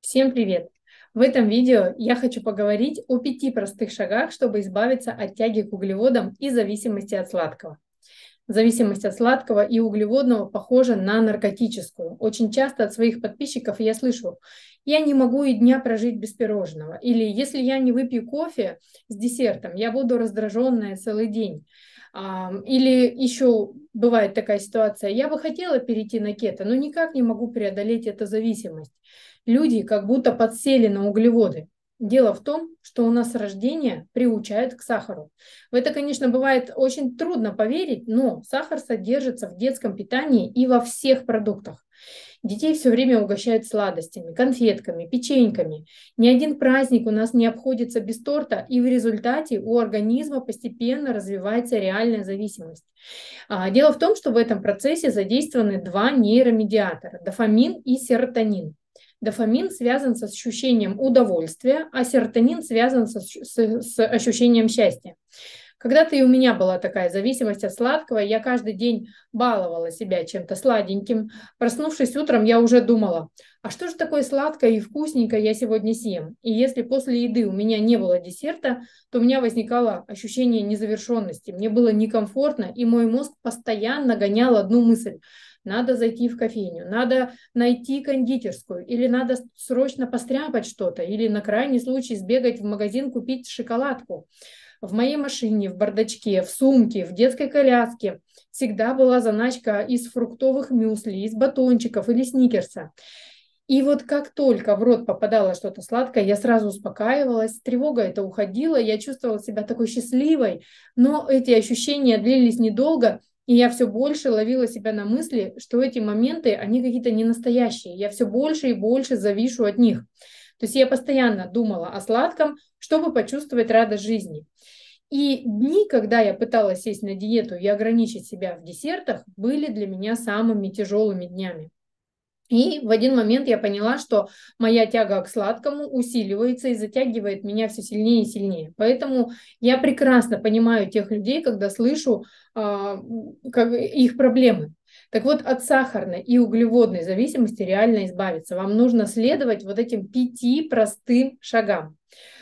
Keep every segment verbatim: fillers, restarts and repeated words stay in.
Всем привет! В этом видео я хочу поговорить о пяти простых шагах, чтобы избавиться от тяги к углеводам и зависимости от сладкого. Зависимость от сладкого и углеводного похожа на наркотическую. Очень часто от своих подписчиков я слышу: я не могу и дня прожить без пирожного. Или если я не выпью кофе с десертом, я буду раздраженная целый день. А, Или еще бывает такая ситуация: я бы хотела перейти на кето, но никак не могу преодолеть эту зависимость. Люди как будто подсели на углеводы. Дело в том, что у нас с рождения приучают к сахару. В это, конечно, бывает очень трудно поверить, но сахар содержится в детском питании и во всех продуктах. Детей все время угощают сладостями, конфетками, печеньками. Ни один праздник у нас не обходится без торта, и в результате у организма постепенно развивается реальная зависимость. А, Дело в том, что в этом процессе задействованы два нейромедиатора – дофамин и серотонин. Дофамин связан с ощущением удовольствия, а серотонин связан с, с, с ощущением счастья. Когда-то и у меня была такая зависимость от сладкого, я каждый день баловала себя чем-то сладеньким. Проснувшись утром, я уже думала: а что же такое сладкое и вкусненькое я сегодня съем? И если после еды у меня не было десерта, то у меня возникало ощущение незавершенности. Мне было некомфортно, и мой мозг постоянно гонял одну мысль: надо зайти в кофейню, надо найти кондитерскую, или надо срочно постряпать что-то, или на крайний случай сбегать в магазин купить шоколадку. В моей машине, в бардачке, в сумке, в детской коляске всегда была заначка из фруктовых мюсли, из батончиков или сникерса. И вот как только в рот попадало что-то сладкое, я сразу успокаивалась, тревога эта уходила, я чувствовала себя такой счастливой, но эти ощущения длились недолго, и я все больше ловила себя на мысли, что эти моменты, они какие-то не настоящие, я все больше и больше завишу от них. То есть я постоянно думала о сладком, чтобы почувствовать радость жизни. И дни, когда я пыталась сесть на диету и ограничить себя в десертах, были для меня самыми тяжелыми днями. И в один момент я поняла, что моя тяга к сладкому усиливается и затягивает меня все сильнее и сильнее. Поэтому я прекрасно понимаю тех людей, когда слышу а, как, их проблемы. Так вот, от сахарной и углеводной зависимости реально избавиться. Вам нужно следовать вот этим пяти простым шагам.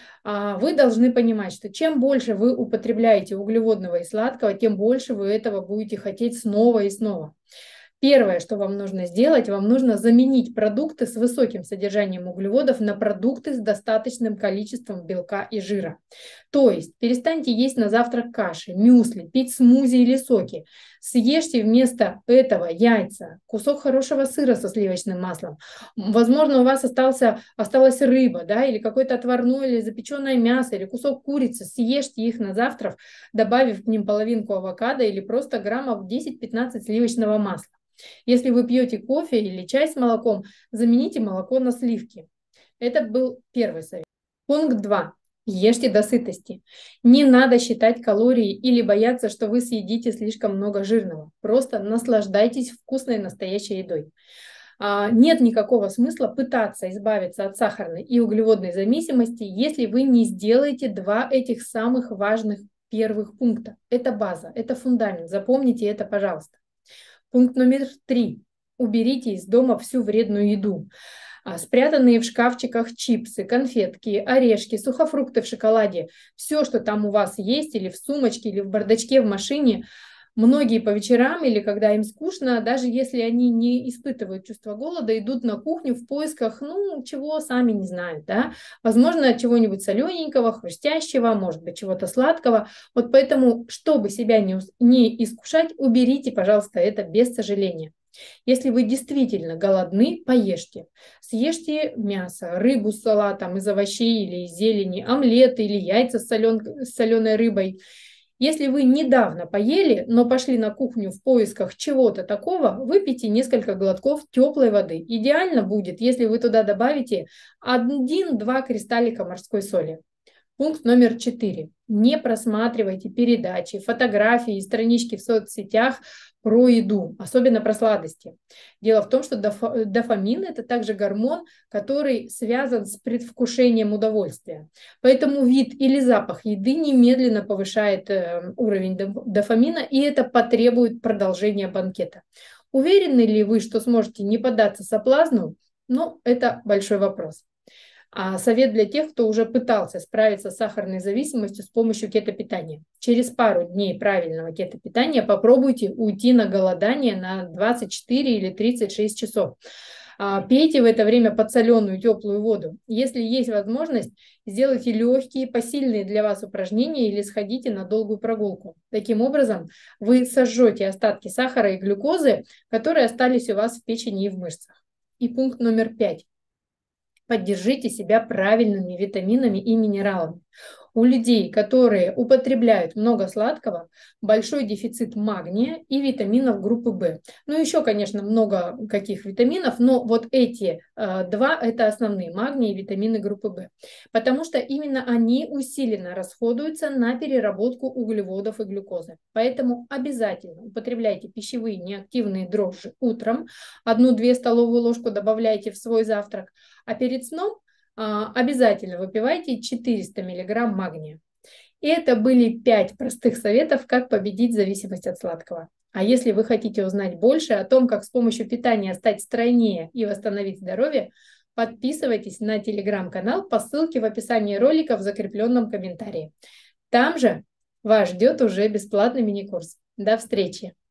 А, Вы должны понимать, что чем больше вы употребляете углеводного и сладкого, тем больше вы этого будете хотеть снова и снова. Первое, что вам нужно сделать, вам нужно заменить продукты с высоким содержанием углеводов на продукты с достаточным количеством белка и жира. То есть перестаньте есть на завтрак каши, мюсли, пить смузи или соки. Съешьте вместо этого яйца, кусок хорошего сыра со сливочным маслом. Возможно, у вас остался, осталась рыба, да, или какое-то отварное или запеченное мясо, или кусок курицы. Съешьте их на завтрак, добавив к ним половинку авокадо или просто граммов десять-пятнадцать сливочного масла. Если вы пьете кофе или чай с молоком, замените молоко на сливки. Это был первый совет. Пункт два. Ешьте до сытости. Не надо считать калории или бояться, что вы съедите слишком много жирного. Просто наслаждайтесь вкусной настоящей едой. А, Нет никакого смысла пытаться избавиться от сахарной и углеводной зависимости, если вы не сделаете два этих самых важных первых пункта. Это база, это фундамент. Запомните это, пожалуйста. Пункт номер три. Уберите из дома всю вредную еду. А, Спрятанные в шкафчиках чипсы, конфетки, орешки, сухофрукты в шоколаде, все, что там у вас есть, или в сумочке, или в бардачке в машине. Многие по вечерам или когда им скучно, даже если они не испытывают чувство голода, идут на кухню в поисках, ну, чего сами не знают, да. Возможно, чего-нибудь солененького, хрустящего, может быть, чего-то сладкого. Вот поэтому, чтобы себя не, не искушать, уберите, пожалуйста, это без сожаления. Если вы действительно голодны, поешьте. Съешьте мясо, рыбу с салатом из овощей или из зелени, омлет или яйца с, солен... с соленой рыбой. Если вы недавно поели, но пошли на кухню в поисках чего-то такого, выпейте несколько глотков теплой воды. Идеально будет, если вы туда добавите один-два кристаллика морской соли. Пункт номер четыре. Не просматривайте передачи, фотографии и странички в соцсетях про еду, особенно про сладости. Дело в том, что дофамин – это также гормон, который связан с предвкушением удовольствия. Поэтому вид или запах еды немедленно повышает уровень дофамина, и это потребует продолжения банкета. Уверены ли вы, что сможете не поддаться соблазну? Ну, это большой вопрос. А совет для тех, кто уже пытался справиться с сахарной зависимостью с помощью кето-питания. Через пару дней правильного кето-питания попробуйте уйти на голодание на двадцать четыре или тридцать шесть часов. Пейте в это время подсоленную теплую воду. Если есть возможность, сделайте легкие, посильные для вас упражнения или сходите на долгую прогулку. Таким образом, вы сожжете остатки сахара и глюкозы, которые остались у вас в печени и в мышцах. И пункт номер пять. Поддержите себя правильными витаминами и минералами. У людей, которые употребляют много сладкого, большой дефицит магния и витаминов группы В. Ну, еще, конечно, много каких витаминов, но вот эти э, два – это основные – магний и витамины группы В. Потому что именно они усиленно расходуются на переработку углеводов и глюкозы. Поэтому обязательно употребляйте пищевые неактивные дрожжи утром, одну-две столовые ложку добавляйте в свой завтрак, а перед сном обязательно выпивайте четыреста миллиграмм магния. И это были пять простых советов, как победить зависимость от сладкого. А если вы хотите узнать больше о том, как с помощью питания стать стройнее и восстановить здоровье, подписывайтесь на телеграм-канал по ссылке в описании ролика в закрепленном комментарии. Там же вас ждет уже бесплатный мини-курс. До встречи!